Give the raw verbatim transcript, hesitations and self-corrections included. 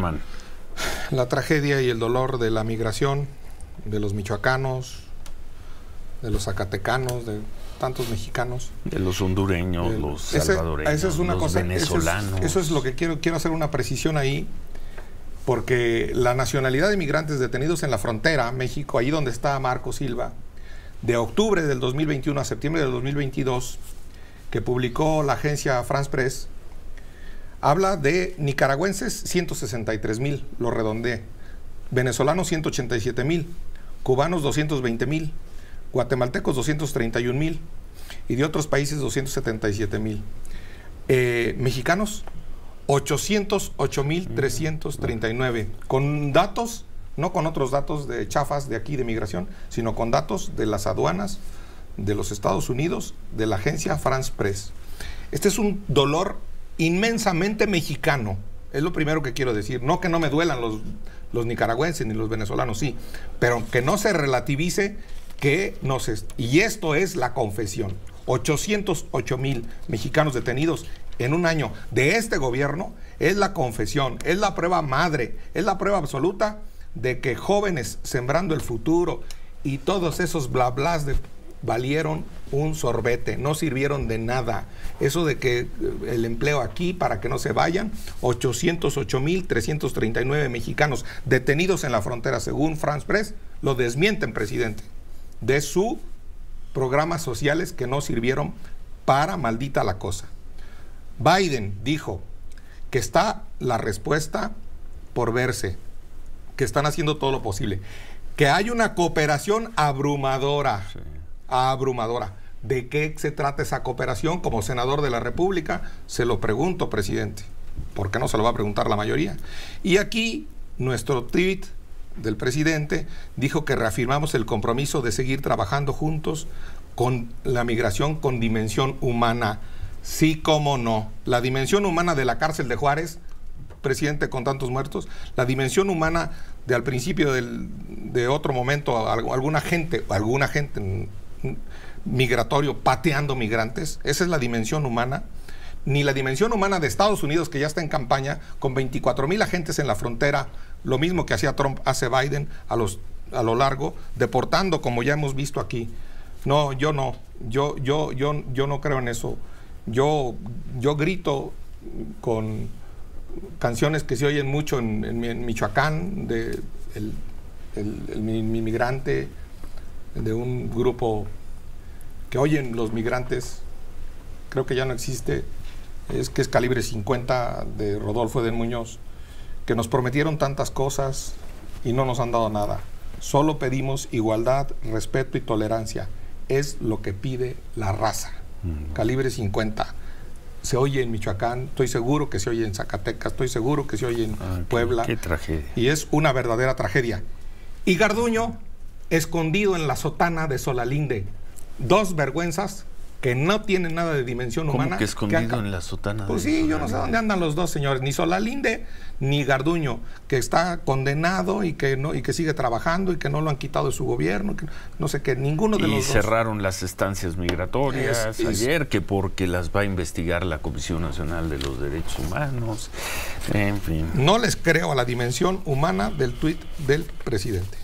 Man. La tragedia y el dolor de la migración, de los michoacanos, de los zacatecanos, de tantos mexicanos. De los hondureños, de, los salvadoreños, ese, esa es una los cosa, venezolanos. Eso es, eso es lo que quiero, quiero hacer una precisión ahí, porque la nacionalidad de migrantes detenidos en la frontera, México, ahí donde está Marco Silva, de octubre del dos mil veintiuno a septiembre del dos mil veintidós, que publicó la agencia France Press, habla de nicaragüenses ciento sesenta y tres mil, lo redondeé, venezolanos ciento ochenta y siete mil, cubanos doscientos veinte mil, guatemaltecos doscientos treinta y un mil y de otros países doscientos setenta y siete mil. Eh, mexicanos ochocientos ocho mil trescientos treinta y nueve, con datos, no con otros datos de chafas de aquí de migración, sino con datos de las aduanas de los Estados Unidos, de la agencia France Press. Este es un dolor inmensamente mexicano, es lo primero que quiero decir. No que no me duelan los, los nicaragüenses ni los venezolanos, sí, pero que no se relativice que no se... Y esto es la confesión. ochocientos ocho mil mexicanos detenidos en un año de este gobierno es la confesión, es la prueba madre, es la prueba absoluta de que jóvenes sembrando el futuro y todos esos bla blas de valieron un sorbete, no sirvieron de nada. Eso de que el empleo aquí para que no se vayan, ochocientos ocho mil trescientos treinta y nueve mexicanos detenidos en la frontera, según France Press, lo desmienten, presidente, de sus programas sociales que no sirvieron para maldita la cosa. Biden dijo que está la respuesta por verse, que están haciendo todo lo posible, que hay una cooperación abrumadora, sí. abrumadora. ¿De qué se trata esa cooperación? Como senador de la República, se lo pregunto, presidente, ¿por qué no se lo va a preguntar la mayoría? Y aquí, nuestro tweet del presidente dijo que reafirmamos el compromiso de seguir trabajando juntos con la migración con dimensión humana. Sí, cómo no. La dimensión humana de la cárcel de Juárez, presidente, con tantos muertos, la dimensión humana de al principio del, de otro momento, alguna gente, alguna gente migratorio pateando migrantes, esa es la dimensión humana. Ni la dimensión humana de Estados Unidos, que ya está en campaña con veinticuatro mil agentes en la frontera, lo mismo que hacía Trump, hace Biden a, los, a lo largo, deportando como ya hemos visto aquí. No, yo no, yo, yo, yo, yo no creo en eso. Yo, yo grito con canciones que se oyen mucho en, en, en Michoacán, de el, el, el, mi, mi migrante, de un grupo que oyen los migrantes, creo que ya no existe, es que es Calibre cincuenta de Rodolfo Edén Muñoz, que nos prometieron tantas cosas y no nos han dado nada. Solo pedimos igualdad, respeto y tolerancia. Es lo que pide la raza. Mm. Calibre cincuenta. Se oye en Michoacán, estoy seguro que se oye en Zacatecas, estoy seguro que se oye en ah, Puebla. Qué, qué tragedia. Y es una verdadera tragedia. Y Garduño, escondido en la sotana de Solalinde. Dos vergüenzas que no tienen nada de dimensión ¿Cómo humana. que escondido que en la sotana? Pues sí, yo no sé dónde andan los dos señores, ni Solalinde ni Garduño, que está condenado y que no y que sigue trabajando y que no lo han quitado de su gobierno, que no sé qué, ninguno de y los dos. Y cerraron las estancias migratorias es, es, ayer, que porque las va a investigar la Comisión Nacional de los Derechos Humanos, en fin. No les creo a la dimensión humana del tuit del presidente.